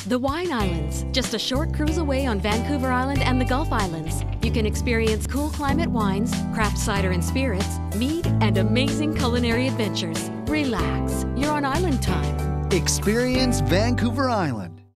The Wine Islands, just a short cruise away on Vancouver Island and the Gulf Islands. You can experience cool climate wines, craft cider and spirits, mead, and amazing culinary adventures. Relax, you're on island time. Experience Vancouver Island.